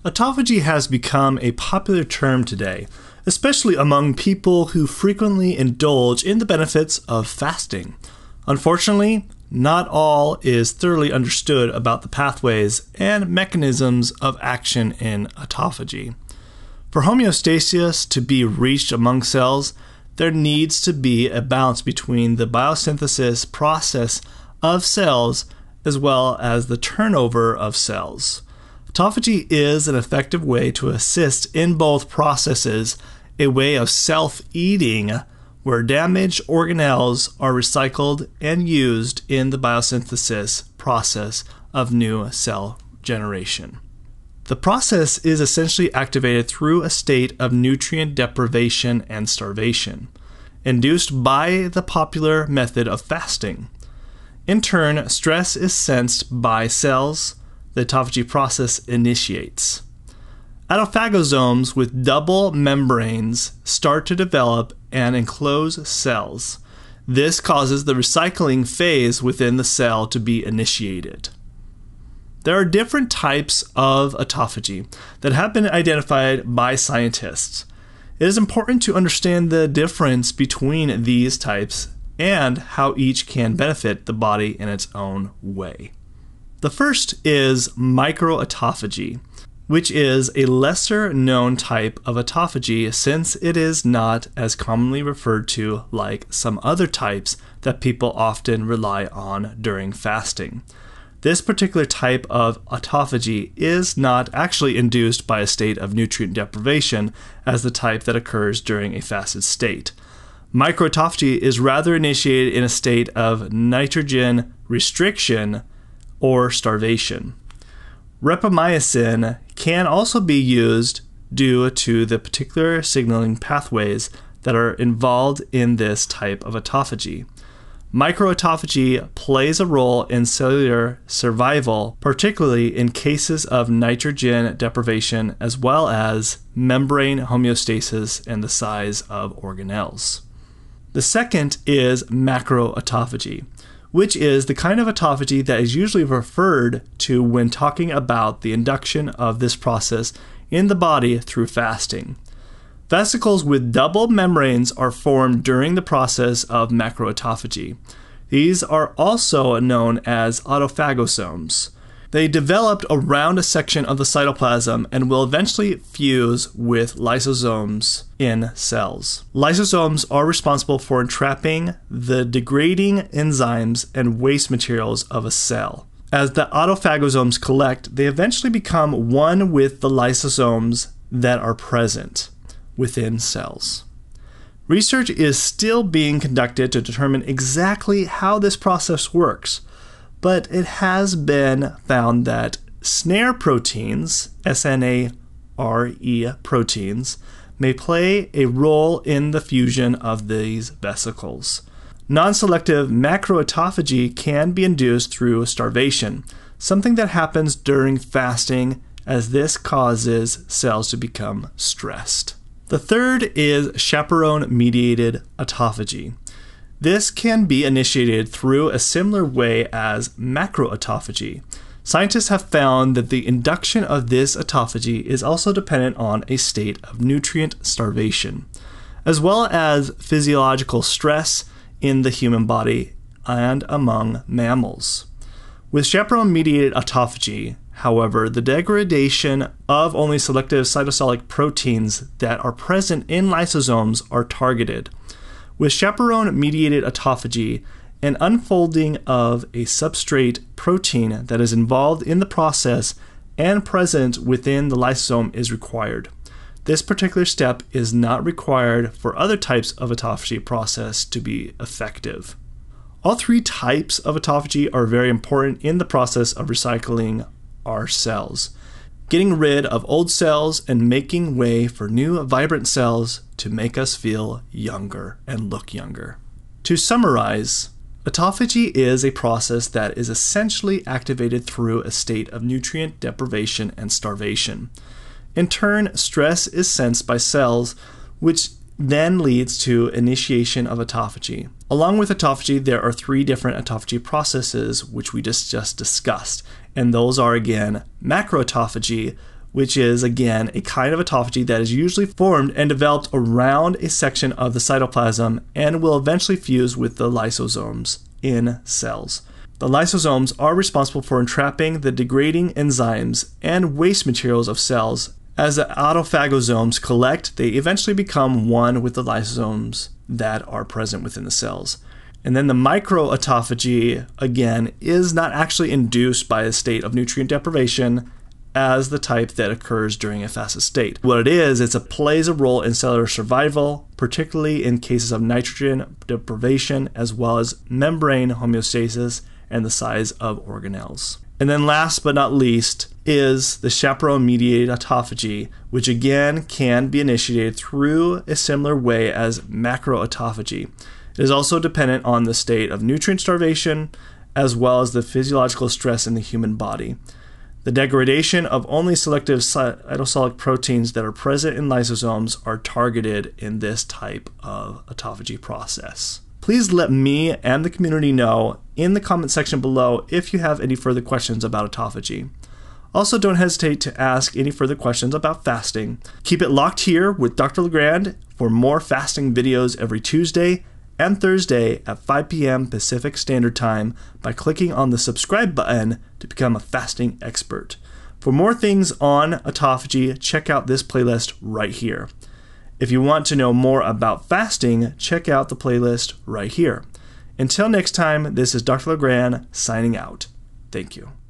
Autophagy has become a popular term today, especially among people who frequently indulge in the benefits of fasting. Unfortunately, not all is thoroughly understood about the pathways and mechanisms of action in autophagy. For homeostasis to be reached among cells, there needs to be a balance between the biosynthesis process of cells as well as the turnover of cells. Autophagy is an effective way to assist in both processes, a way of self-eating where damaged organelles are recycled and used in the biosynthesis process of new cell generation. The process is essentially activated through a state of nutrient deprivation and starvation, induced by the popular method of fasting. In turn, stress is sensed by cells the autophagy process initiates. Autophagosomes with double membranes start to develop and enclose cells. This causes the recycling phase within the cell to be initiated. There are different types of autophagy that have been identified by scientists. It is important to understand the difference between these types and how each can benefit the body in its own way. The first is microautophagy, which is a lesser known type of autophagy since it is not as commonly referred to like some other types that people often rely on during fasting. This particular type of autophagy is not actually induced by a state of nutrient deprivation as the type that occurs during a fasted state. Microautophagy is rather initiated in a state of nitrogen restriction or starvation. Rapamycin can also be used due to the particular signaling pathways that are involved in this type of autophagy. Microautophagy plays a role in cellular survival, particularly in cases of nitrogen deprivation as well as membrane homeostasis and the size of organelles. The second is macroautophagy, which is the kind of autophagy that is usually referred to when talking about the induction of this process in the body through fasting. Vesicles with double membranes are formed during the process of macroautophagy. These are also known as autophagosomes. They developed around a section of the cytoplasm and will eventually fuse with lysosomes in cells. Lysosomes are responsible for entrapping the degrading enzymes and waste materials of a cell. As the autophagosomes collect, they eventually become one with the lysosomes that are present within cells. Research is still being conducted to determine exactly how this process works, but it has been found that snare proteins, SNARE proteins, may play a role in the fusion of these vesicles. Non-selective macroautophagy can be induced through starvation, something that happens during fasting as this causes cells to become stressed. The third is chaperone-mediated autophagy. This can be initiated through a similar way as macroautophagy. Scientists have found that the induction of this autophagy is also dependent on a state of nutrient starvation, as well as physiological stress in the human body and among mammals. With chaperone-mediated autophagy, however, the degradation of only selective cytosolic proteins that are present in lysosomes are targeted. With chaperone-mediated autophagy, an unfolding of a substrate protein that is involved in the process and present within the lysosome is required. This particular step is not required for other types of autophagy process to be effective. All three types of autophagy are very important in the process of recycling our cells, getting rid of old cells and making way for new vibrant cells to make us feel younger and look younger. To summarize, autophagy is a process that is essentially activated through a state of nutrient deprivation and starvation. In turn, stress is sensed by cells, which then leads to initiation of autophagy. Along with autophagy, there are three different autophagy processes which we just discussed, and those are again macroautophagy, which is, again, a kind of autophagy that is usually formed and developed around a section of the cytoplasm and will eventually fuse with the lysosomes in cells. The lysosomes are responsible for entrapping the degrading enzymes and waste materials of cells. As the autophagosomes collect, they eventually become one with the lysosomes that are present within the cells. And then the microautophagy, again, is not actually induced by a state of nutrient deprivation as the type that occurs during a fasted state. What it is, it plays a role in cellular survival, particularly in cases of nitrogen deprivation, as well as membrane homeostasis and the size of organelles. And then last but not least is the chaperone-mediated autophagy, which again can be initiated through a similar way as macroautophagy. It is also dependent on the state of nutrient starvation, as well as the physiological stress in the human body. The degradation of only selective cytosolic proteins that are present in lysosomes are targeted in this type of autophagy process. Please let me and the community know in the comment section below if you have any further questions about autophagy. Also, don't hesitate to ask any further questions about fasting. Keep it locked here with Dr. Legrand for more fasting videos every Tuesday and Thursday at 5 p.m. Pacific Standard Time by clicking on the subscribe button to become a fasting expert. For more things on autophagy, check out this playlist right here. If you want to know more about fasting, check out the playlist right here. Until next time, this is Dr. Legrand signing out. Thank you.